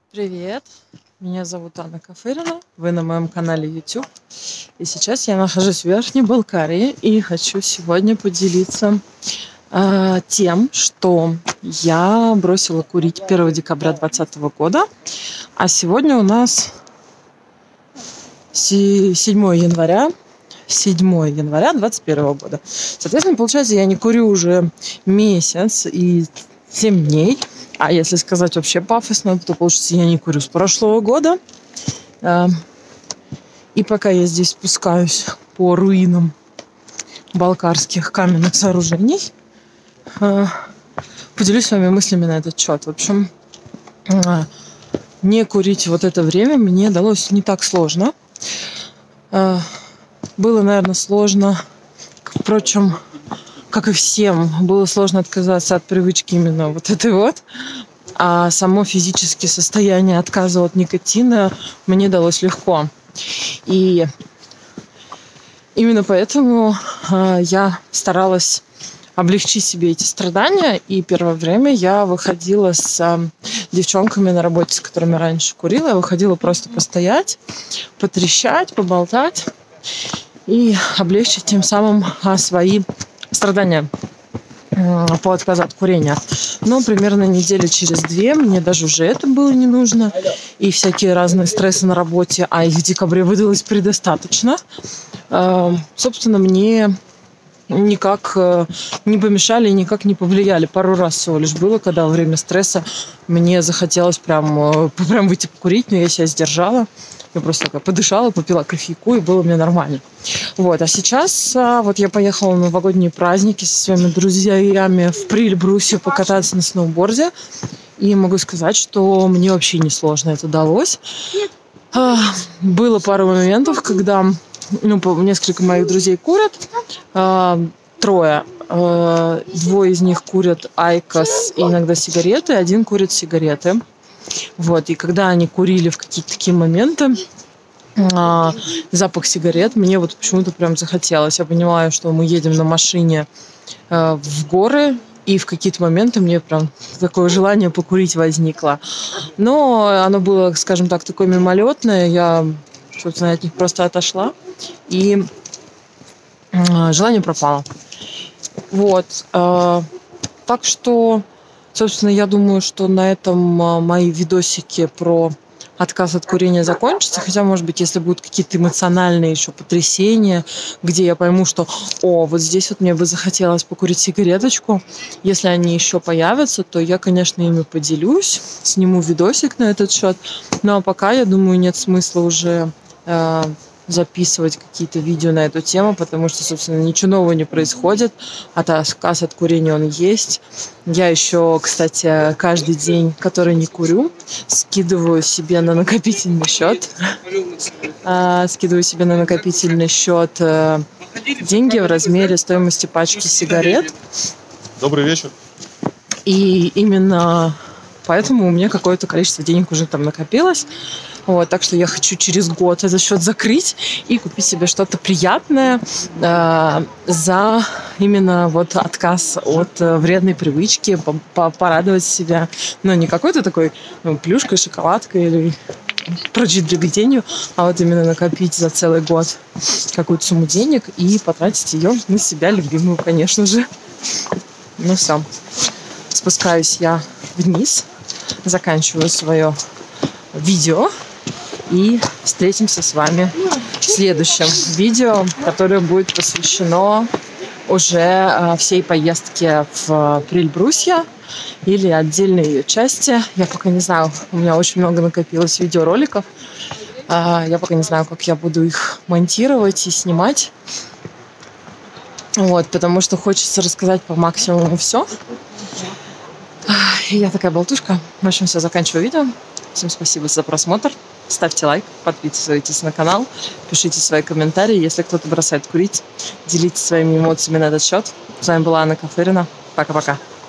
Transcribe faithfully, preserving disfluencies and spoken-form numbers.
Привет, меня зовут Анна Кафырина, вы на моем канале YouTube. И сейчас я нахожусь в Верхней Балкарии и хочу сегодня поделиться э, тем, что я бросила курить первого декабря двадцатого года, а сегодня у нас седьмое января. седьмое января двадцать первого года. Соответственно, получается, я не курю уже месяц и семь дней. А если сказать вообще пафосно, то получится, я не курю с прошлого года. И пока я здесь спускаюсь по руинам балкарских каменных сооружений, поделюсь с вами мыслями на этот счет. В общем, не курить вот это время мне далось не так сложно. Было, наверное, сложно, впрочем, как и всем, было сложно отказаться от привычки именно вот этой вот. А само физическое состояние отказа от никотина мне далось легко. И именно поэтому э, я старалась облегчить себе эти страдания. И первое время я выходила с э, девчонками на работе, с которыми раньше курила. Я выходила просто постоять, потрещать, поболтать и облегчить тем самым э, свои страдания по отказу от курения. Но примерно недели через две мне даже уже это было не нужно. И всякие разные стрессы на работе, а их в декабре выдалось предостаточно. Собственно, мне никак не помешали и никак не повлияли. Пару раз всего лишь было, когда во время стресса мне захотелось прям, прям выйти покурить, но я себя сдержала. Я просто такая подышала, попила кофейку, и было мне нормально. Вот. А сейчас вот я поехала на новогодние праздники со своими друзьями в Прильбрусью покататься на сноуборде. И могу сказать, что мне вообще не сложно это далось. Было пару моментов, когда ну, несколько моих друзей курят. Трое. Двое из них курят айкос и иногда сигареты. Один курит сигареты. Вот, и когда они курили в какие-то такие моменты, а, запах сигарет мне вот почему-то прям захотелось. Я понимаю, что мы едем на машине а, в горы, и в какие-то моменты мне прям такое желание покурить возникло. Но оно было, скажем так, такое мимолетное. Я, собственно, от них просто отошла, и а, желание пропало. Вот. А, так что... Собственно, я думаю, что на этом мои видосики про отказ от курения закончатся. Хотя, может быть, если будут какие-то эмоциональные еще потрясения, где я пойму, что о, вот здесь вот мне бы захотелось покурить сигареточку. Если они еще появятся, то я, конечно, ими поделюсь, сниму видосик на этот счет. Ну, а пока, я думаю, нет смысла уже... Э- записывать какие-то видео на эту тему, потому что, собственно, ничего нового не происходит. Отказ от курения он есть. Я еще, кстати, каждый день, который не курю, скидываю себе на накопительный счет. Скидываю себе на накопительный счет деньги в размере стоимости пачки сигарет. Добрый вечер. И именно поэтому у меня какое-то количество денег уже там накопилось. Вот, так что я хочу через год этот счет закрыть и купить себе что-то приятное э, за именно вот отказ от э, вредной привычки, порадовать себя. Но не какой-то такой ну, плюшкой, шоколадкой или прочей дребеденью, а вот именно накопить за целый год какую-то сумму денег и потратить ее на себя любимую, конечно же. Ну все. Спускаюсь я вниз, заканчиваю свое видео. И встретимся с вами в следующем видео, которое будет посвящено уже всей поездке в Прильбрусье или отдельной ее части. Я пока не знаю, у меня очень много накопилось видеороликов. Я пока не знаю, как я буду их монтировать и снимать. Вот, потому что хочется рассказать по максимуму все. Я такая болтушка. В общем, все, заканчиваю видео. Всем спасибо за просмотр. Ставьте лайк, подписывайтесь на канал, пишите свои комментарии. Если кто-то бросает курить, делитесь своими эмоциями на этот счет. С вами была Анна Кафырина. Пока-пока.